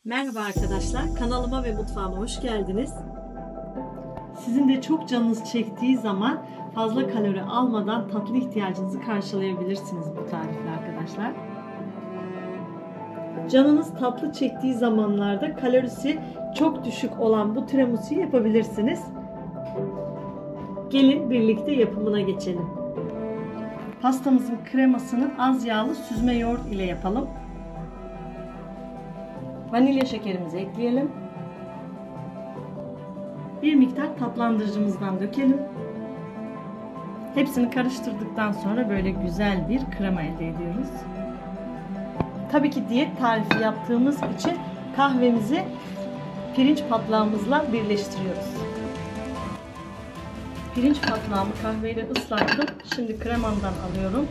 Merhaba arkadaşlar, kanalıma ve mutfağıma hoş geldiniz. Sizin de çok canınız çektiği zaman fazla kalori almadan tatlı ihtiyacınızı karşılayabilirsiniz bu tarifle arkadaşlar. Canınız tatlı çektiği zamanlarda kalorisi çok düşük olan bu tiramisu'yu yapabilirsiniz. Gelin birlikte yapımına geçelim. Pastamızın kremasını az yağlı süzme yoğurt ile yapalım. Vanilya şekerimizi ekleyelim. Bir miktar tatlandırıcımızdan dökelim. Hepsini karıştırdıktan sonra böyle güzel bir krema elde ediyoruz. Tabii ki diyet tarifi yaptığımız için kahvemizi pirinç patlağımızla birleştiriyoruz. Pirinç patlağımı kahveyle ıslattım. Şimdi kremamdan alıyorum.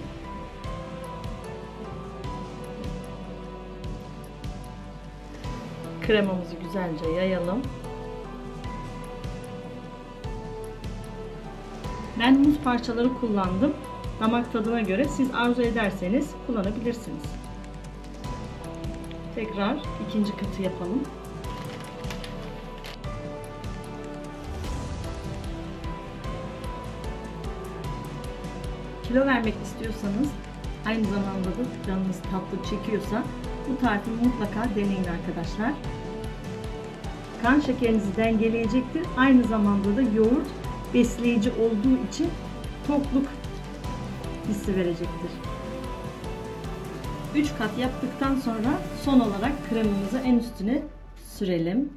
Kremamızı güzelce yayalım. Ben muz parçaları kullandım. Damak tadına göre siz arzu ederseniz kullanabilirsiniz. Tekrar ikinci katı yapalım. Kilo vermek istiyorsanız, aynı zamanda da canınız tatlı çekiyorsa bu tarifi mutlaka deneyin arkadaşlar. Kan şekerinizi dengeleyecektir. Aynı zamanda da yoğurt besleyici olduğu için tokluk hissi verecektir. 3 kat yaptıktan sonra son olarak kremamızı en üstüne sürelim.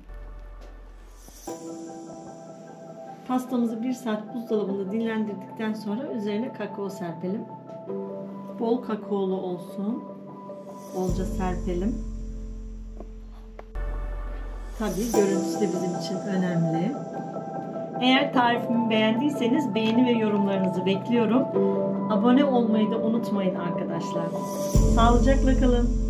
Pastamızı 1 saat buzdolabında dinlendirdikten sonra üzerine kakao serpelim. Bol kakaolu olsun. Bolca serpelim. Tabii görüntüsü de bizim için önemli. Eğer tarifimi beğendiyseniz beğeni ve yorumlarınızı bekliyorum. Abone olmayı da unutmayın arkadaşlar. Sağlıcakla kalın.